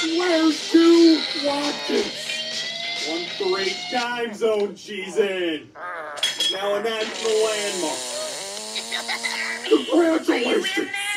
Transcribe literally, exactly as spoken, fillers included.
Where's to Watkins? One three time zone cheese in. Now a national landmark. Congratulations!